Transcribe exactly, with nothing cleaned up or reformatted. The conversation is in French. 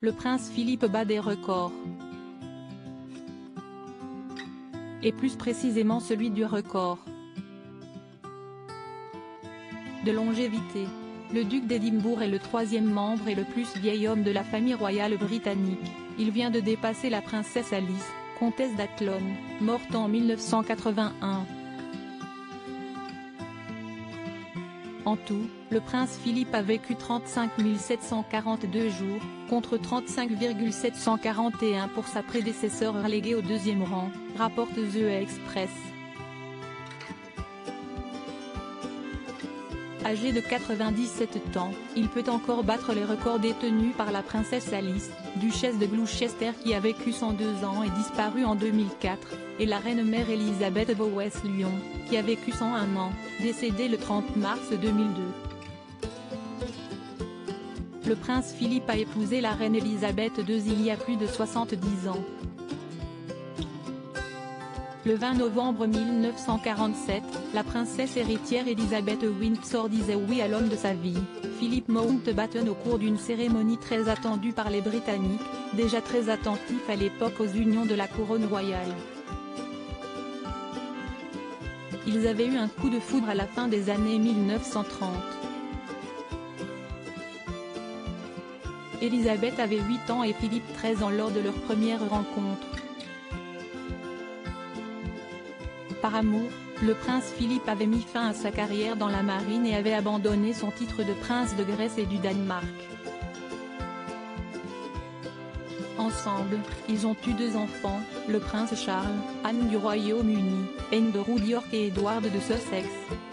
le prince Philippe bat des records. Et plus précisément celui du record de longévité. Le duc d'Édimbourg est le troisième membre et le plus vieil homme de la famille royale britannique. Il vient de dépasser la princesse Alice, comtesse d'Athlone, morte en mille neuf cent quatre-vingt-un. En tout, le prince Philippe a vécu trente-cinq mille sept cent quarante-deux jours, contre trente-cinq mille sept cent quarante et un pour sa prédécesseur reléguée au deuxième rang, rapporte The Express. Âgé de quatre-vingt-dix-sept ans, il peut encore battre les records détenus par la princesse Alice, duchesse de Gloucester qui a vécu cent deux ans et disparu en deux mille quatre, et la reine-mère Elisabeth Bowes-Lyon, qui a vécu cent un ans, décédée le trente mars deux mille deux. Le prince Philippe a épousé la reine Elisabeth deux il y a plus de soixante-dix ans. Le vingt novembre mille neuf cent quarante-sept, la princesse héritière Elisabeth Windsor disait oui à l'homme de sa vie, Philip Mountbatten au cours d'une cérémonie très attendue par les Britanniques, déjà très attentifs à l'époque aux unions de la couronne royale. Ils avaient eu un coup de foudre à la fin des années mille neuf cent trente. Elisabeth avait huit ans et Philippe treize ans lors de leur première rencontre. Par amour, le prince Philippe avait mis fin à sa carrière dans la marine et avait abandonné son titre de prince de Grèce et du Danemark. Ensemble, ils ont eu deux enfants, le prince Charles, Anne du Royaume-Uni, Andrew d'York et Edward de Sussex.